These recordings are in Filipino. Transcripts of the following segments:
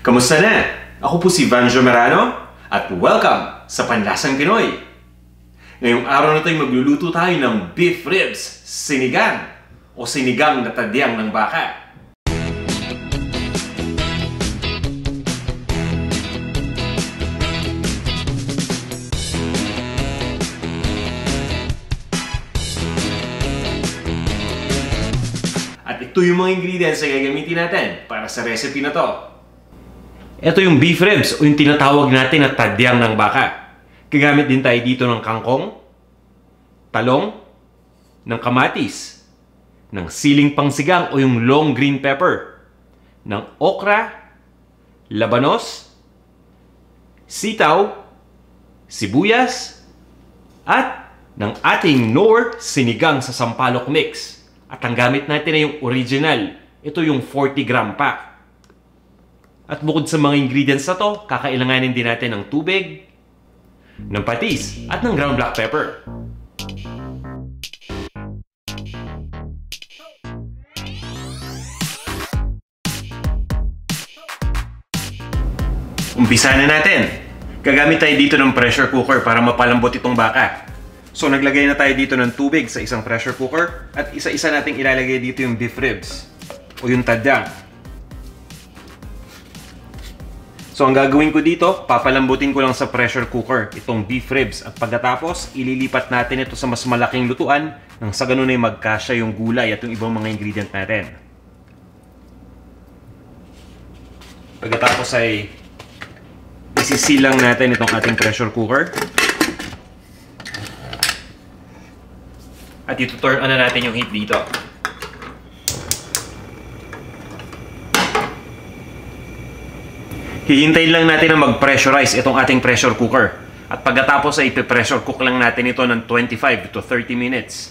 Kamusta na? Ako po si Vanjo Merano at welcome sa Panlasang Pinoy. Ngayong araw na tayo magluluto tayo ng beef ribs, sinigang o sinigang na tadyang ng baka. At ito yung mga ingredients na gagamitin natin para sa recipe na to. Ito yung beef ribs o yung tinatawag natin na tadyang ng baka. Gagamit din tayo dito ng kangkong, talong, ng kamatis, ng siling pangsigang o yung long green pepper, ng okra, labanos, sitaw, sibuyas, at ng ating Knorr sinigang sa sampalok mix. At ang gamit natin ay yung original. Ito yung 40-gram pack. At bukod sa mga ingredients na to, kakailanganin din natin ng tubig, ng patis, at ng ground black pepper. Umpisa na natin! Gagamit tayo dito ng pressure cooker para mapalambot itong baka. So naglagay na tayo dito ng tubig sa isang pressure cooker at isa-isa nating ilalagay dito yung beef ribs o yung tadyang. So ang gagawin ko dito, papalambutin ko lang sa pressure cooker itong beef ribs at pagkatapos ililipat natin ito sa mas malaking lutuan nang sa ganun ay magkasya yung gulay at yung ibang mga ingredient natin. Pagkatapos ay isisilang natin itong ating pressure cooker. At ituturn on na natin yung heat dito. Hihintayin lang natin na mag-pressurize itong ating pressure cooker. At pagkatapos ay ipi-pressure cook lang natin ito ng 25 to 30 minutes.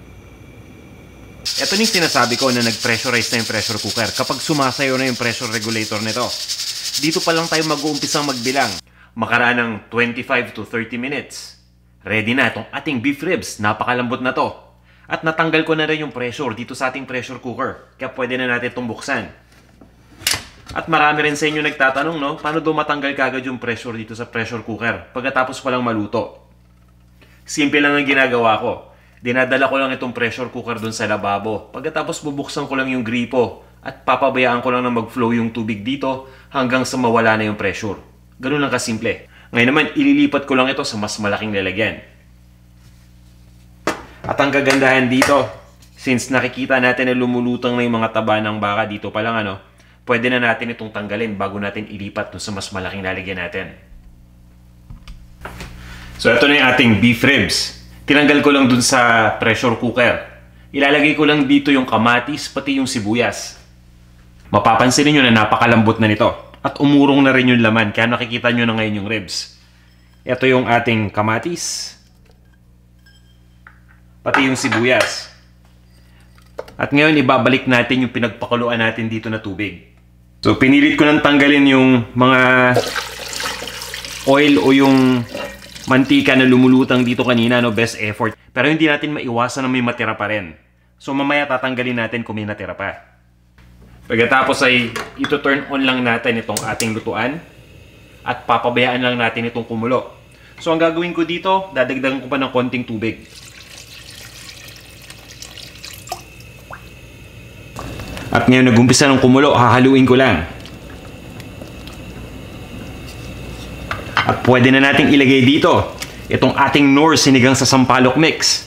Ito yung sinasabi ko na nag-pressurize na yung pressure cooker kapag sumasayo na yung pressure regulator nito. Dito pa lang tayo mag-uumpisang magbilang. Makaraan ng 25 to 30 minutes. Ready na itong ating beef ribs. Napakalambot na to. At natanggal ko na rin yung pressure dito sa ating pressure cooker. Kaya pwede na natin itong buksan. At marami rin sa inyo nagtatanong, no? Paano daw matanggal kagad yung pressure dito sa pressure cooker pagkatapos pa lang maluto? Simple lang ang ginagawa ko. Dinadala ko lang itong pressure cooker dun sa lababo. Pagkatapos bubuksan ko lang yung gripo at papabayaan ko lang na mag-flow yung tubig dito hanggang sa mawala na yung pressure. Ganun lang kasimple. Ngayon naman, ililipat ko lang ito sa mas malaking lalagyan. At ang kagandahan dito, since nakikita natin na lumulutang na yung mga taba ng baka dito pa lang, pwede na natin itong tanggalin bago natin ilipat dun sa mas malaking lalagyan natin. So ito na yung ating beef ribs. Tinanggal ko lang dun sa pressure cooker. Ilalagay ko lang dito yung kamatis pati yung sibuyas. Mapapansin niyo na napakalambot na nito. At umurong na rin yung laman kaya nakikita nyo na ngayon yung ribs. Ito yung ating kamatis. Pati yung sibuyas. At ngayon ibabalik natin yung pinagpakuluan natin dito na tubig. So pinilit ko nang tanggalin yung mga oil o yung mantika na lumulutang dito kanina, best effort. Pero hindi natin maiwasan na may matira pa rin. So mamaya tatanggalin natin kung may natira pa. Pagkatapos ay ito-turn on lang natin itong ating lutuan at papabayaan lang natin itong kumulo. So ang gagawin ko dito, dadagdagan ko pa ng konting tubig. At ngayon nag-umpisa ng kumulo, hahaluin ko lang. At pwede na nating ilagay dito itong ating Knorr sinigang sa sampalok mix.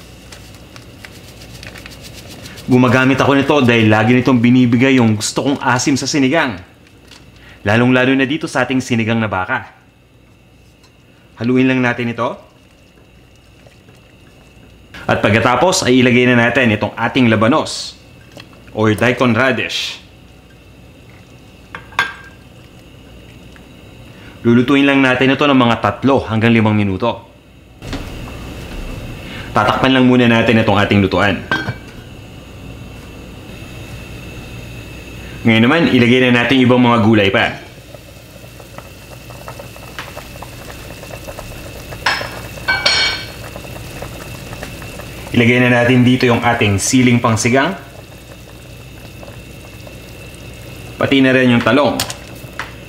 Gumagamit ako nito dahil lagi nitong binibigay yung gusto kong asim sa sinigang. Lalong-lalo na dito sa ating sinigang na baka. Haluin lang natin ito. At pagkatapos ay ilagay na natin itong ating labanos or daikon radish. Lulutuin lang natin ito ng mga 3 hanggang 5 minuto. Tatakpan lang muna natin itong ating lutuan. Ngayon naman, ilagay na natin ibang mga gulay pa. Ilagay na natin dito yung ating siling pangsigang. Pati na rin yung talong.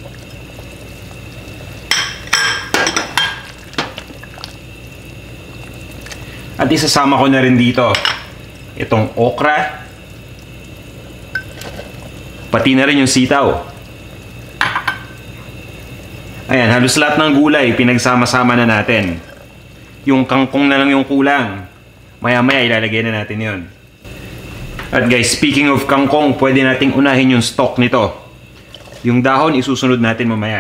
isasama ko na rin dito itong okra. Pati na rin yung sitaw. Ayan, halos lahat ng gulay pinagsama-sama na natin. Yung kangkong na lang yung kulang. Maya-maya ilalagay na natin yon. At guys, speaking of kangkong, pwede nating unahin yung stock nito. Yung dahon isusunod natin mamaya.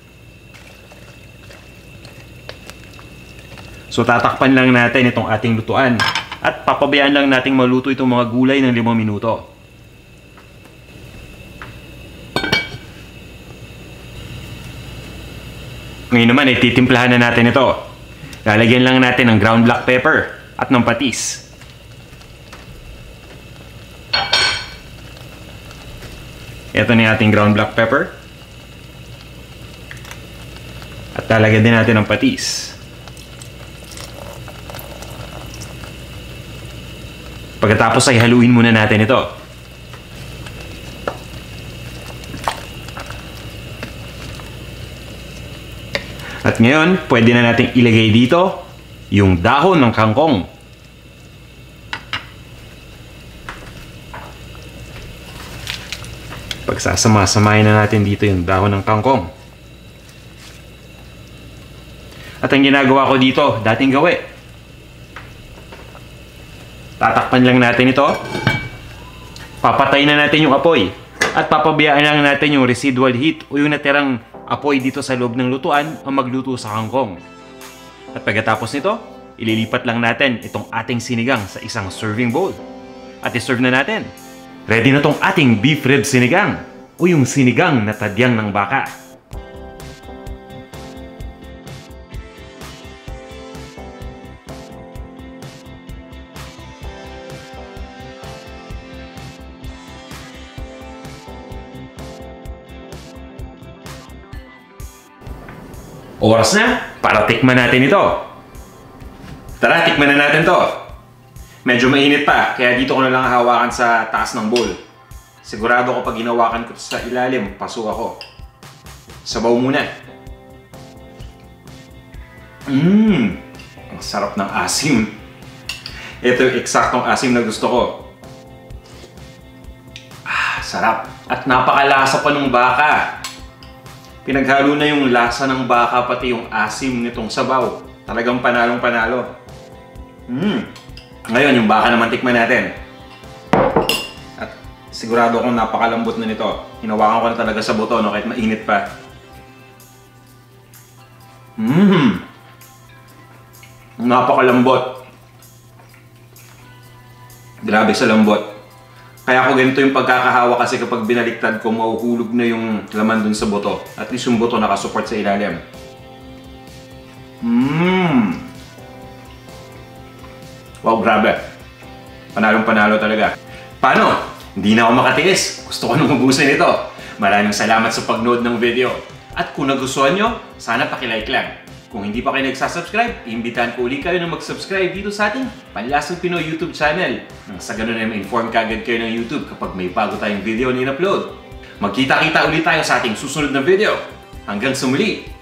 So tatakpan lang natin itong ating lutuan. At papabayaan lang nating maluto itong mga gulay ng 5 minuto. Ngayon naman, titimplahan na natin ito. Lalagyan lang natin ng ground black pepper at ng patis. Ito na yung ating ground black pepper. At lalagyan din natin ng patis. Pagkatapos ay haluin muna natin ito. At ngayon, pwede na natin ilagay dito yung dahon ng kangkong. Pagsasama-samahin na natin dito yung dahon ng kangkong. At ang ginagawa ko dito, dating gawi. Tatakpan lang natin ito. Papatayin na natin yung apoy. At papabayaan lang natin yung residual heat o yung natirang apoy dito sa loob ng lutuan ang magluto sa kangkong. At pagkatapos nito, ililipat lang natin itong ating sinigang sa isang serving bowl. At iserve na natin. Ready na tong ating beef rib sinigang o yung sinigang na tadyang ng baka. Oras na para tikman natin ito. Tara, tikman na natin to. Medyo mainit pa, kaya dito ko na lang hawakan sa taas ng bowl. Sigurado ko pag hinawakan ko sa ilalim, paso ako. Sabaw muna. Ang sarap ng asim. Ito yung eksaktong asim na gusto ko. Sarap. At napakalasa pa ng baka. Pinaghalo na yung lasa ng baka pati yung asim nitong sabaw. Talagang panalong-panalo. Ngayon, yung baka naman tikman natin. At sigurado akong napakalambot na nito. Hinawakan ko na talaga sa buto, no, kahit mainit pa. Napakalambot. Grabe sa lambot. Kaya ako ganito yung pagkakahawa kasi kapag binaliktad ko, mahuhulog na yung laman dun sa buto. At least yung buto nakasupport sa ilalim. Wow, grabe. Panalong-panalo talaga. Paano? Hindi na ako makatiis. Gusto ko nang ubusin ito. Maraming salamat sa pag-nood ng video. At kung nagustuhan nyo, sana pakilike lang. Kung hindi pa kayo nagsasubscribe, iimbitahan ko ulit kayo na mag-subscribe dito sa ating Panlasang Pinoy YouTube channel. Nang sa ganun ay ma-inform kaagad kayo ng YouTube kapag may bago tayong video na in-upload. Magkita-kita ulit tayo sa ating susunod na video. Hanggang sa muli!